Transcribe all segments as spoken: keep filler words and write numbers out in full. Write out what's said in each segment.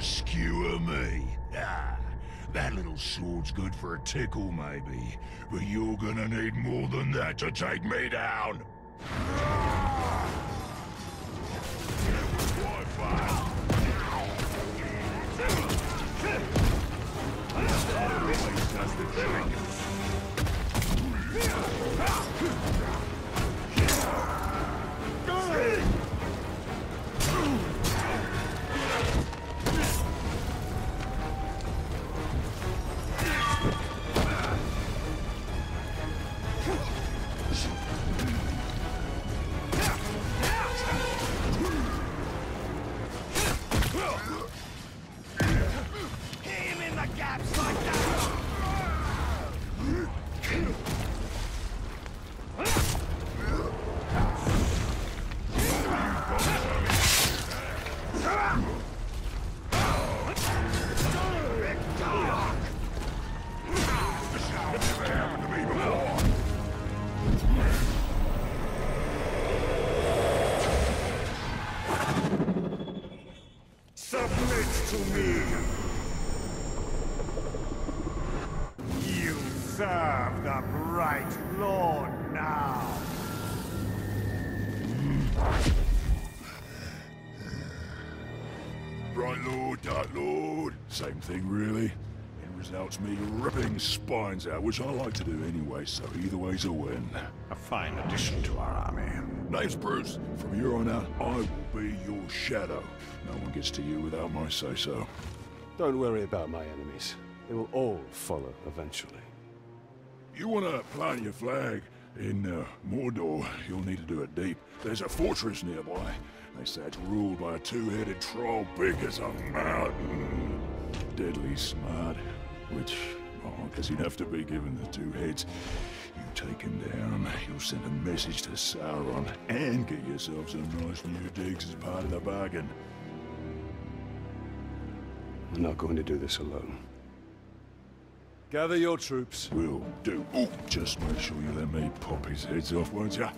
skewer me. Ah, that little sword's good for a tickle, maybe. But you're gonna need more than that to take me down. That's the thing. Submit to me. You serve the bright Lord now. Bright Lord, Dark Lord. Same thing, really. It results me ripping spines out, which I like to do anyway, so either way's a win. A fine addition to our army. Name's Bruce. From here on out, I will be your shadow. No one gets to you without my say-so. Don't worry about my enemies. They will all follow eventually. You want to plant your flag in uh, Mordor, you'll need to do it deep. There's a fortress nearby. They say it's ruled by a two-headed troll big as a mountain. Deadly smart, which, oh, I guess he'd have to be given the two heads. You take him down, you'll send a message to Sauron, and get yourself some nice new digs as part of the bargain. I'm not going to do this alone. Gather your troops. Will do. Ooh, just make sure you let me pop his heads off, won't ya?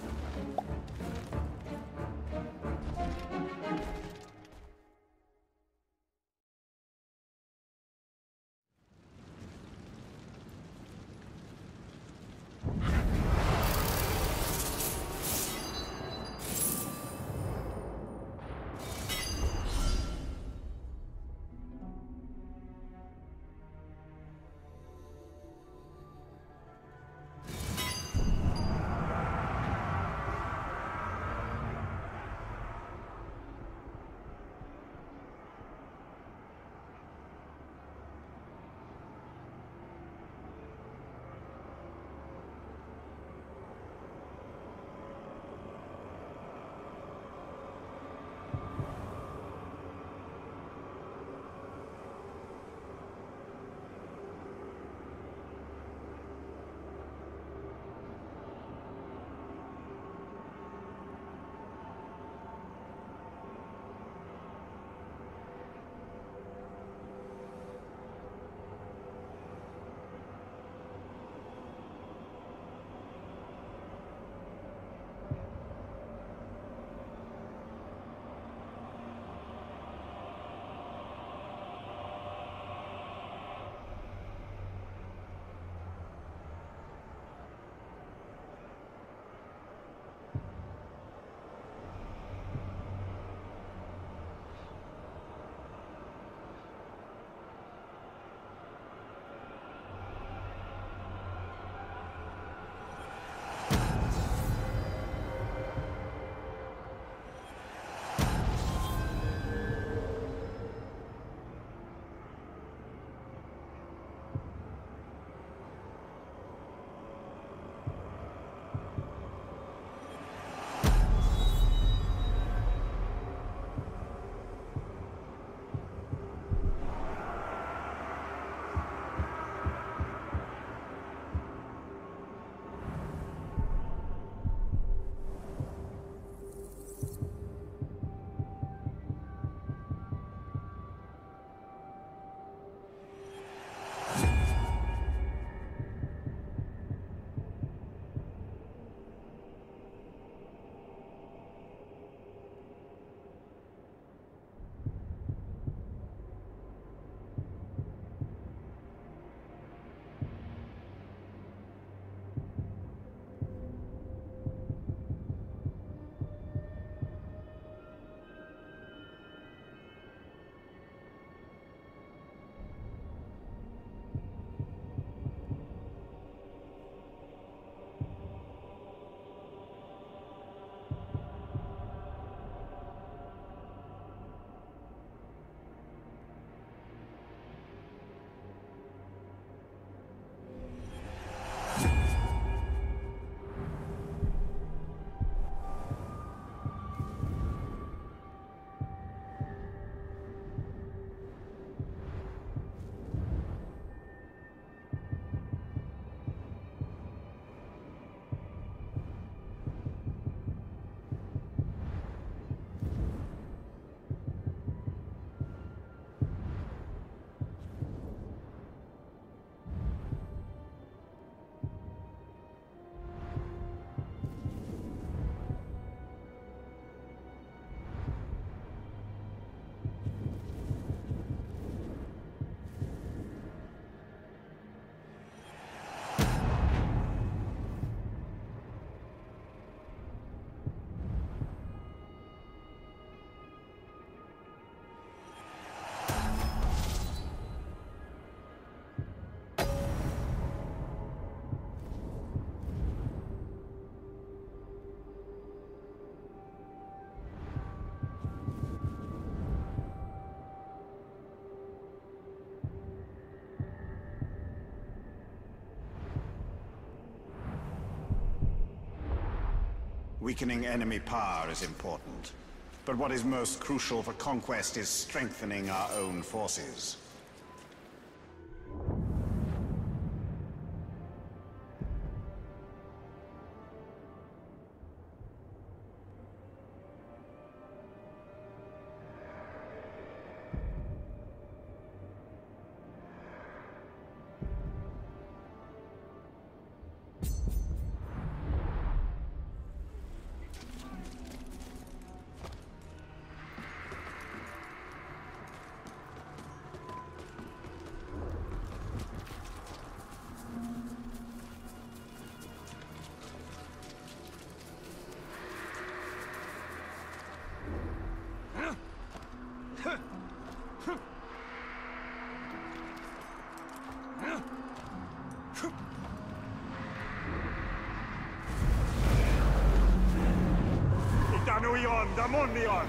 Weakening enemy power is important. But what is most crucial for conquest is strengthening our own forces. Danuion, Damunion!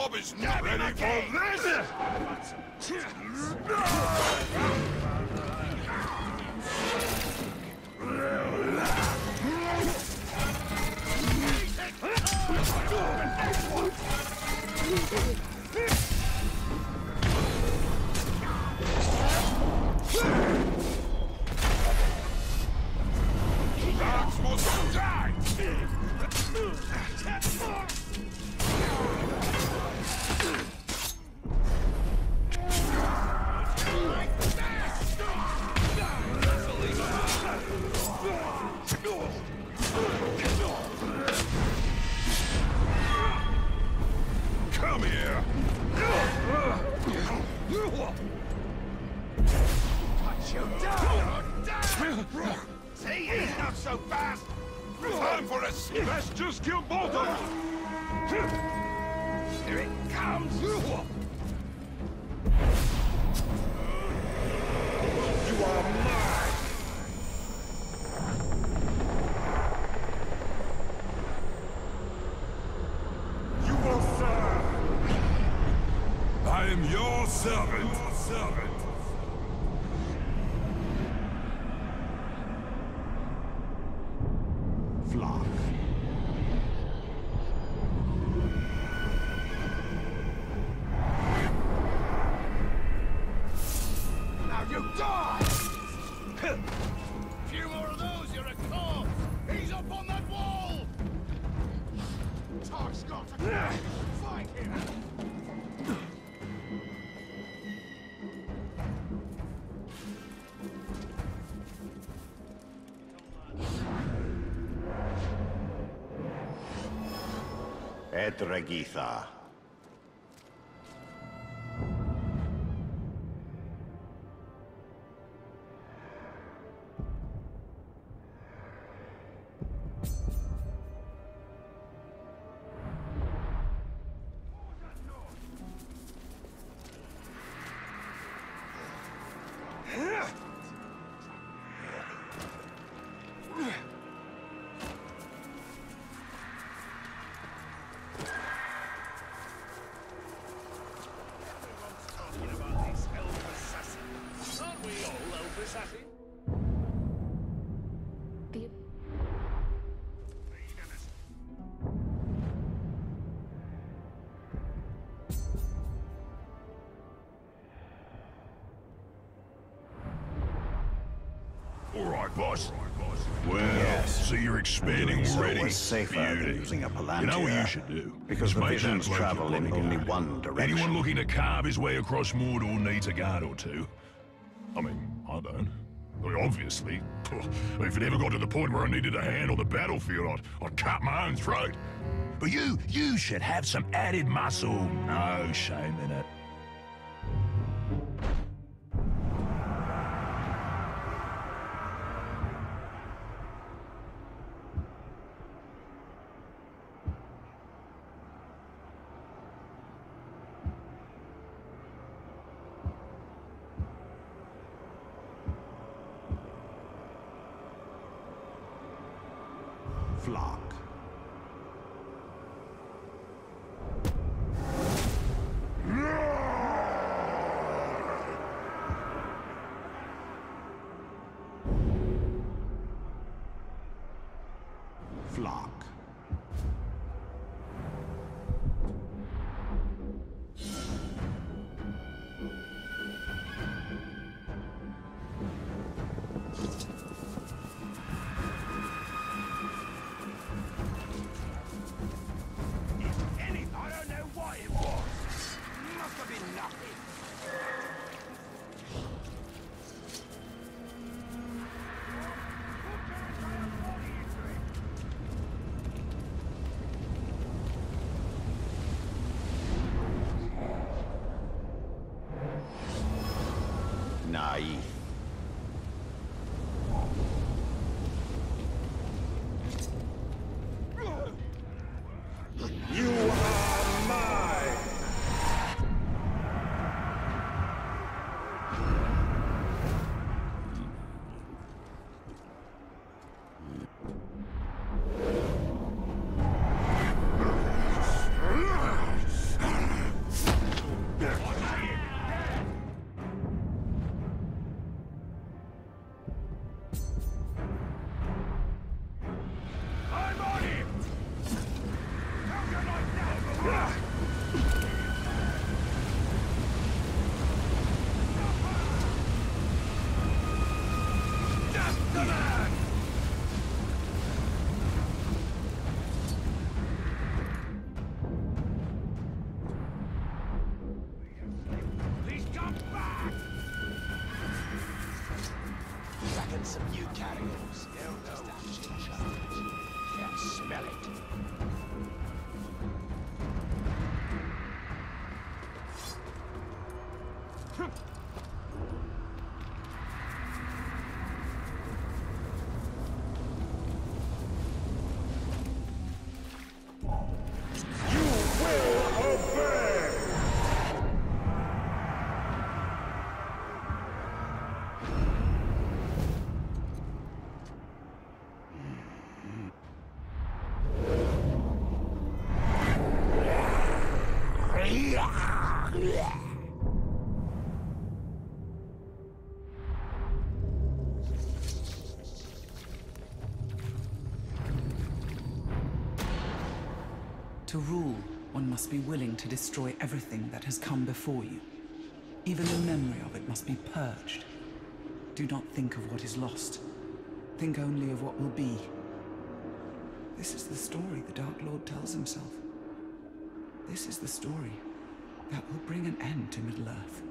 job is not ready for this! Dogs must die! Come here! Cut you down! See, he's not so fast! Time for us! Let's just kill both of them! Here it comes! You are mine! You will serve! I am your servant! Your servant! Flock. Now you die! Few more of those, you're a corpse! He's up on that wall! Tark's got to go! Fight him! Edregitha. All right, boss. Well, Yes. so you're expanding So already. was safer than Beauty. using a You palantir. know what you should do? Because Is the make visions that bloke travel your in bodyguard. only one direction. Anyone looking to carve his way across Mordor needs a guard or two. I mean, I don't. I mean, obviously. If it ever got to the point where I needed a hand on the battlefield, I'd, I'd cut my own throat. But you, you should have some added muscle. No shame in it. Flock. Flock. Any, I don't know what it was. Must have been nothing. Naive. You are mine! To rule, one must be willing to destroy everything that has come before you. Even the memory of it must be purged. Do not think of what is lost. Think only of what will be. This is the story the Dark Lord tells himself. This is the story that will bring an end to Middle-earth.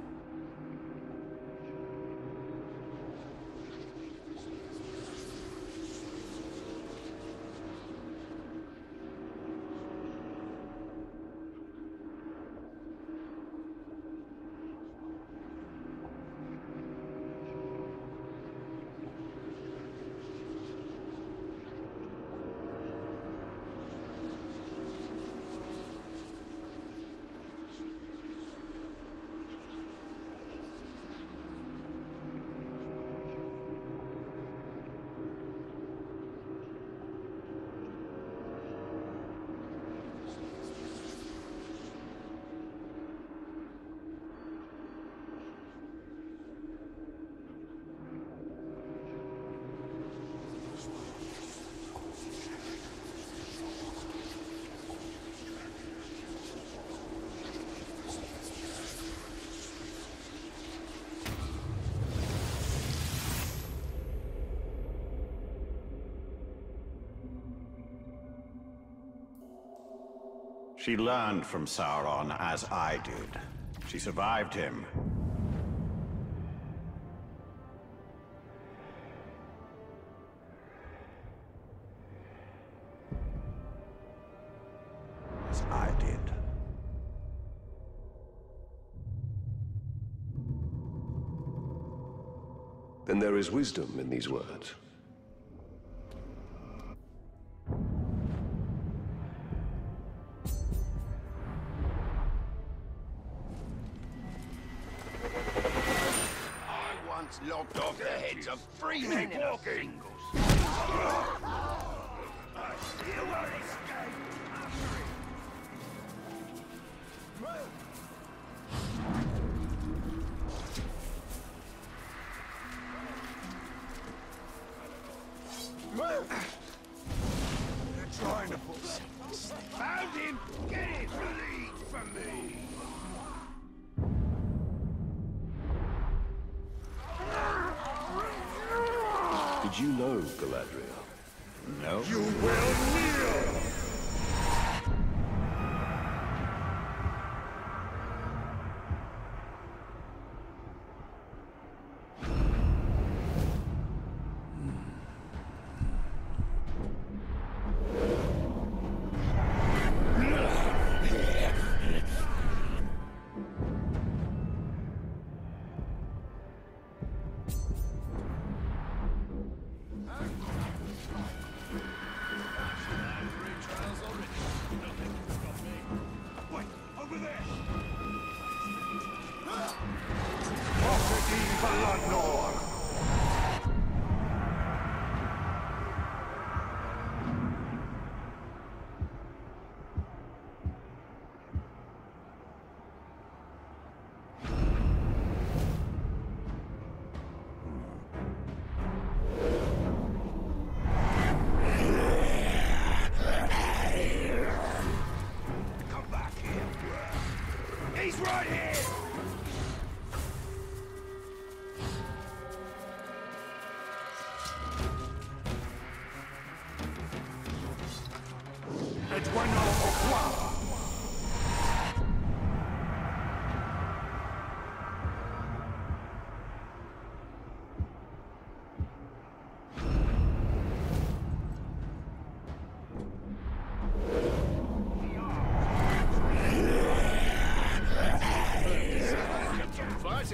She learned from Sauron as I did. She survived him. As I did. Then there is wisdom in these words. Lopped off the heads of three men in a single. They're trying to pull something. Found him! Get it! Bleed for me! Did you know Galadriel? No? You will kneel!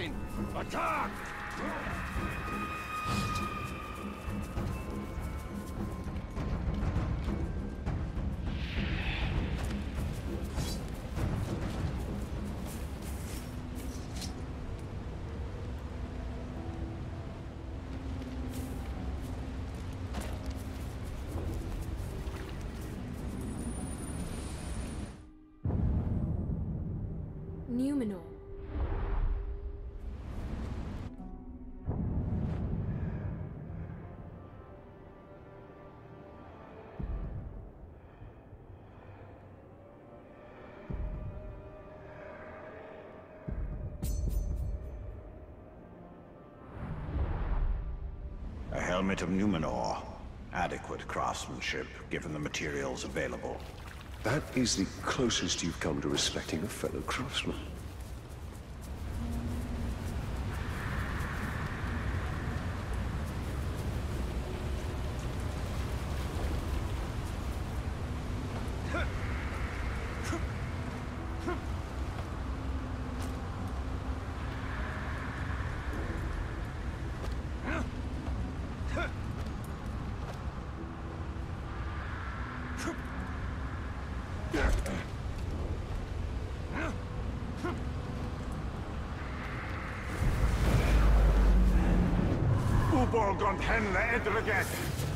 moving! Attack! Numenor. A helmet of Numenor. Adequate craftsmanship, given the materials available. That is the closest you've come to respecting a fellow craftsman. Uborgon henle edreget!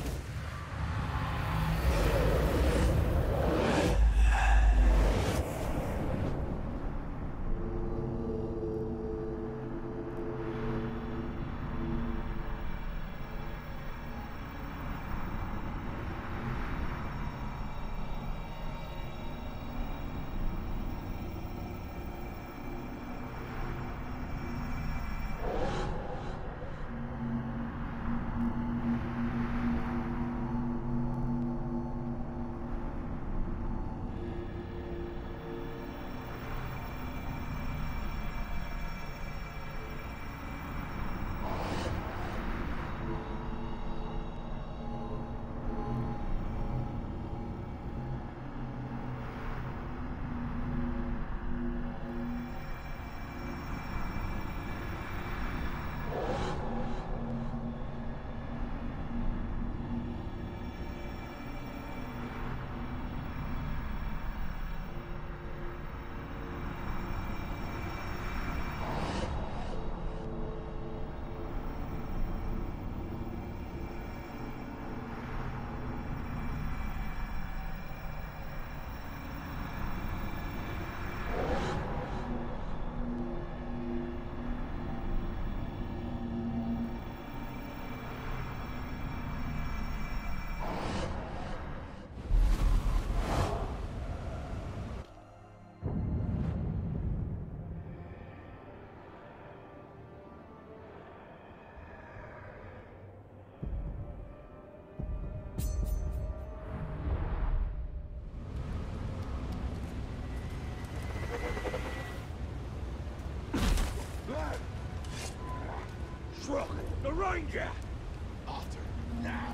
Shrug, the ranger! Arthur, now!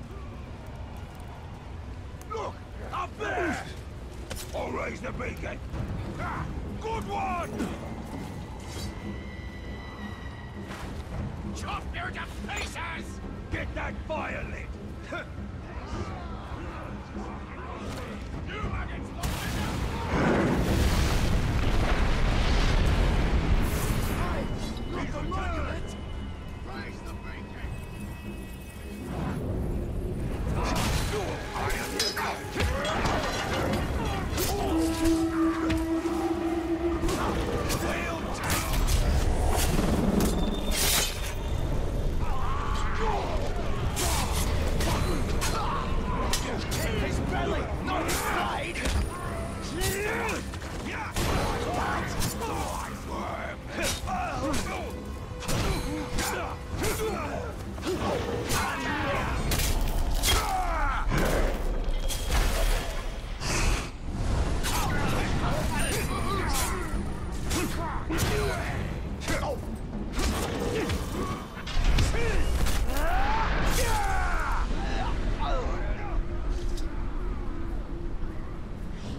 Look! Up there! I'll raise the beacon! Ah, good one! Chop you to pieces! Get that fire lit! You wagons Not the monument! Raise the beacon! His belly, not his side!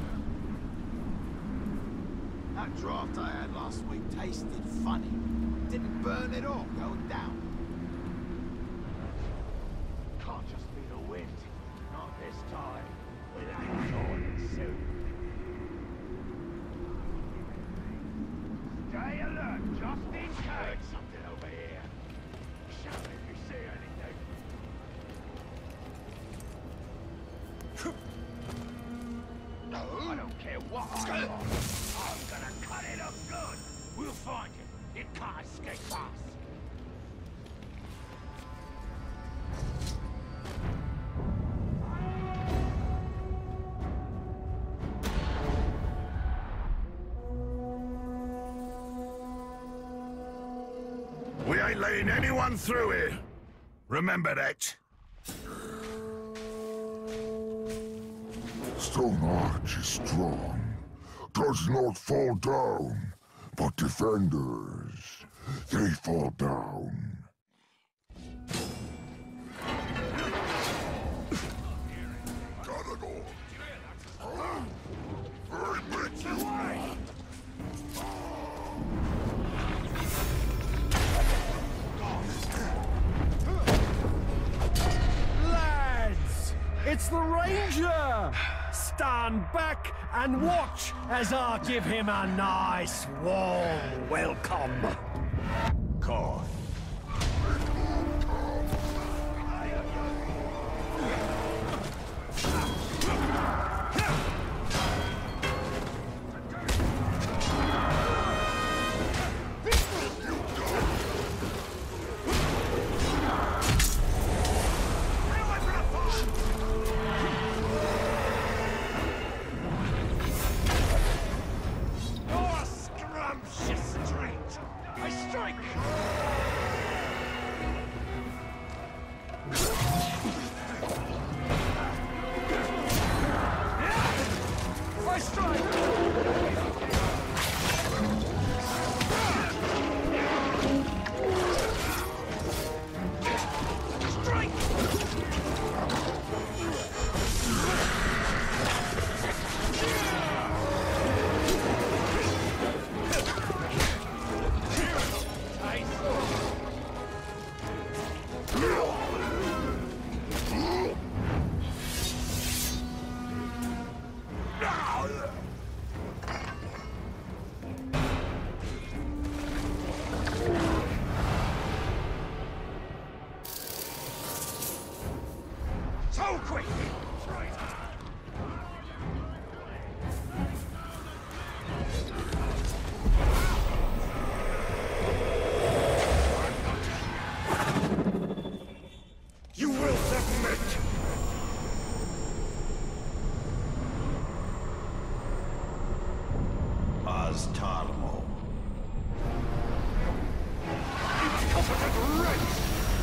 That draft I had last week tasted funny. didn't burn it all going down. Can't just be the wind. Not this time. With that sword and suit. Stay alert, just in case. Heard something over here. Shout if you see anything. No, I don't care what I'm on. I'm gonna cut it up good. We'll find it. It can't escape us. We ain't letting anyone through here. Remember that. Stone Arch is strong. Does not fall down. But defenders, they fall down. Gotta go. Huh? I bet you. Lads, it's the Ranger! Stand back and watch as I give him a nice warm welcome. Car. So quick! You will submit! Oztarmo. Incompetent wretch!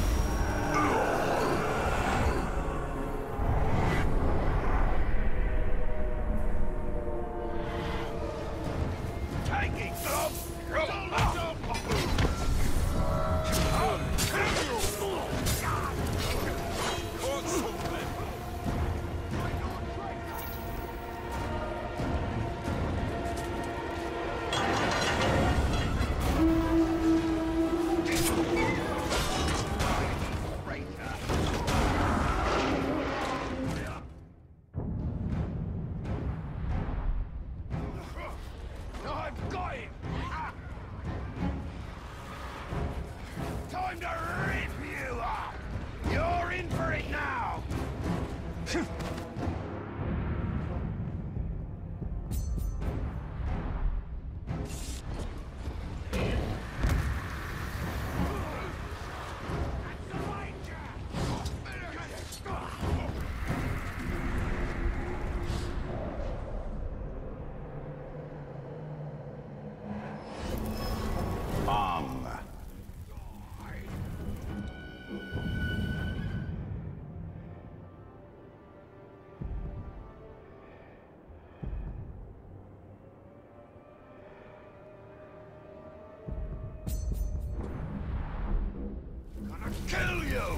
Taking some! I've got him! Time to rip you up! You're in for it now! Bong. Gonna kill you!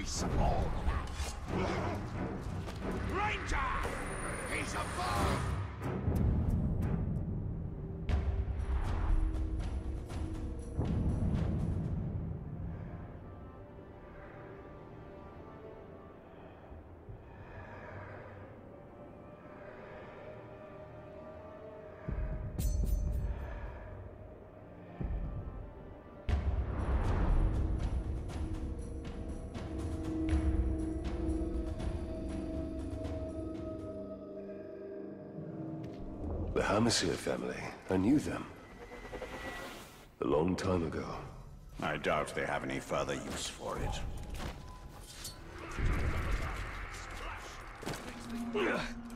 piece of all of that. Ranger! He's above! The Hammerseer family. I knew them. A long time ago. I doubt they have any further use for it.